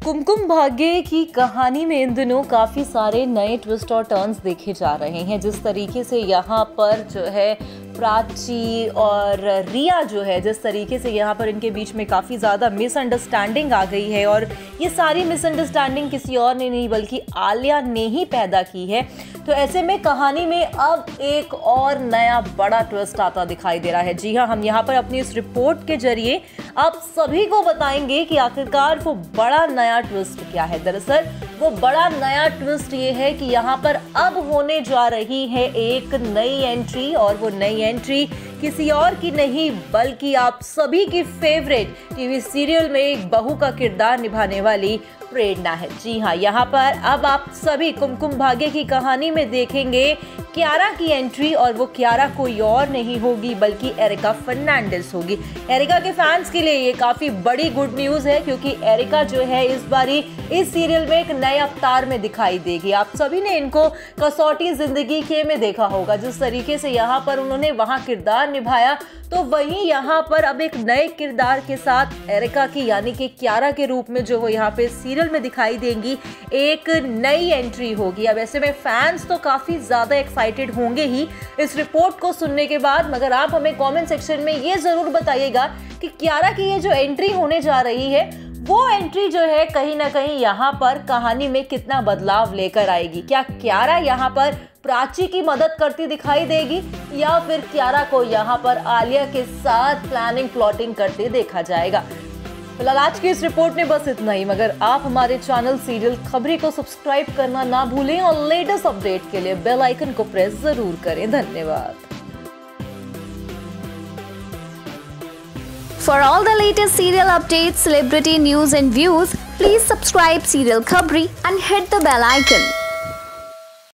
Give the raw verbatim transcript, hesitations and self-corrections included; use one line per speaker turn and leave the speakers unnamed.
कुमकुम भाग्य की कहानी में इन दिनों काफ़ी सारे नए ट्विस्ट और टर्न्स देखे जा रहे हैं। जिस तरीके से यहाँ पर जो है प्राची और रिया जो है, जिस तरीके से यहाँ पर इनके बीच में काफ़ी ज़्यादा मिसअंडरस्टैंडिंग आ गई है और ये सारी मिसअंडरस्टैंडिंग किसी और ने नहीं बल्कि आलिया ने ही पैदा की है। तो ऐसे में कहानी में अब एक और नया बड़ा ट्विस्ट आता दिखाई दे रहा है। जी हाँ, हम यहाँ पर अपनी इस रिपोर्ट के जरिए आप सभी को बताएंगे कि आखिरकार वो बड़ा नया ट्विस्ट क्या है। दरअसल वो बड़ा नया ट्विस्ट ये है कि यहाँ पर अब होने जा रही है एक नई एंट्री, और वो नई एंट्री किसी और की नहीं बल्कि आप सभी की फेवरेट टीवी सीरियल में एक बहू का किरदार निभाने वाली प्रेरणा है। जी हाँ, यहाँ पर अब आप सभी कुमकुम भाग्य की कहानी में देखेंगे कियारा की एंट्री, और वो कियारा कोई और नहीं होगी बल्कि एरिका फर्नांडिस होगी। एरिका के फैंस के लिए ये काफी बड़ी गुड न्यूज है क्योंकि एरिका जो है इस बारी इस सीरियल में एक नए अवतार में दिखाई देगी। आप सभी ने इनको कसौटी जिंदगी के में देखा होगा, जिस तरीके से यहाँ पर उन्होंने वहां किरदार निभाया, तो वहीं यहाँ पर अब एक नए किरदार के साथ एरिका की यानी कि कियारा के रूप में जो वो यहाँ पे सीरियल में दिखाई देंगी, एक नई एंट्री होगी। अब ऐसे में फैंस तो काफी ज्यादा एक्साइटेड होंगे ही इस रिपोर्ट को सुनने के बाद, मगर आप हमें कमेंट सेक्शन में ये जरूर बताइएगा कि कियारा की ये जो एंट्री होने जा रही है वो एंट्री जो है कहीं ना कहीं यहाँ पर कहानी में कितना बदलाव लेकर आएगी। क्या कियारा यहाँ पर प्राची की मदद करती दिखाई देगी या फिर कियारा को यहाँ पर आलिया के साथ प्लानिंग प्लॉटिंग करते देखा जाएगा। फिलहाल आज की इस रिपोर्ट में बस इतना ही, मगर आप हमारे चैनल सीरियल खबरी को सब्सक्राइब करना ना भूलें और लेटेस्ट अपडेट के लिए बेल आइकन को प्रेस जरूर करें। धन्यवाद।
For all the latest serial updates, celebrity news and views, please subscribe Serial Khabri and hit the bell icon.